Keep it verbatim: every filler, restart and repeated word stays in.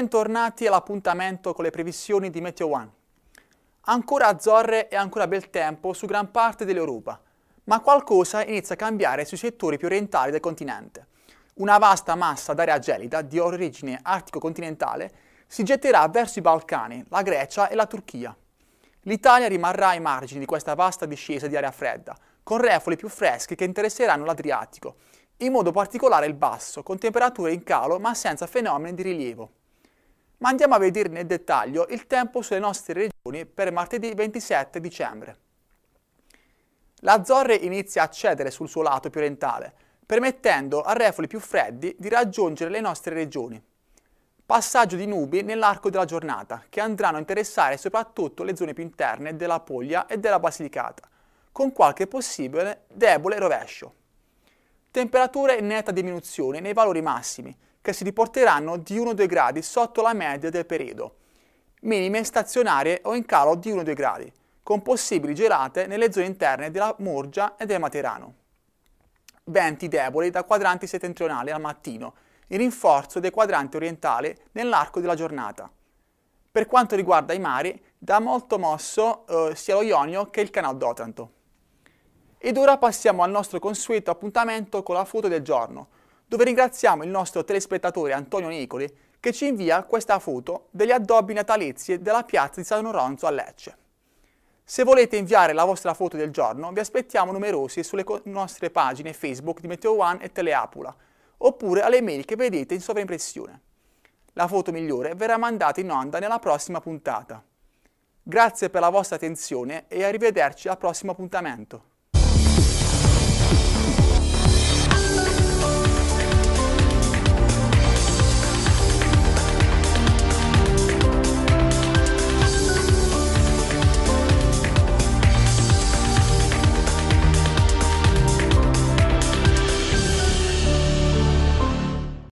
bentornati all'appuntamento con le previsioni di Meteo One. Ancora azzurre e ancora bel tempo su gran parte dell'Europa, ma qualcosa inizia a cambiare sui settori più orientali del continente. Una vasta massa d'aria gelida di origine artico-continentale si getterà verso i Balcani, la Grecia e la Turchia. L'Italia rimarrà ai margini di questa vasta discesa di aria fredda, con refoli più freschi che interesseranno l'Adriatico, in modo particolare il basso, con temperature in calo ma senza fenomeni di rilievo. Ma andiamo a vedere nel dettaglio il tempo sulle nostre regioni per martedì ventisette dicembre. L'Azzorre inizia a cedere sul suo lato più orientale, permettendo a refoli più freddi di raggiungere le nostre regioni. Passaggio di nubi nell'arco della giornata, che andranno a interessare soprattutto le zone più interne della Puglia e della Basilicata, con qualche possibile debole rovescio. Temperature in netta diminuzione nei valori massimi, che si riporteranno di uno due gradi sotto la media del periodo, minime stazionarie o in calo di uno due gradi, con possibili gelate nelle zone interne della Murgia e del Materano. Venti deboli da quadranti settentrionali al mattino, in rinforzo dei quadranti orientali nell'arco della giornata. Per quanto riguarda i mari, da molto mosso eh, sia lo Ionio che il Canal d'Otranto. Ed ora passiamo al nostro consueto appuntamento con la foto del giorno, dove ringraziamo il nostro telespettatore Antonio Nicoli che ci invia questa foto degli addobbi natalizi della piazza di San Lorenzo a Lecce. Se volete inviare la vostra foto del giorno, vi aspettiamo numerosi sulle nostre pagine Facebook di Meteo One e Teleapula, oppure alle mail che vedete in sovraimpressione. La foto migliore verrà mandata in onda nella prossima puntata. Grazie per la vostra attenzione e arrivederci al prossimo appuntamento.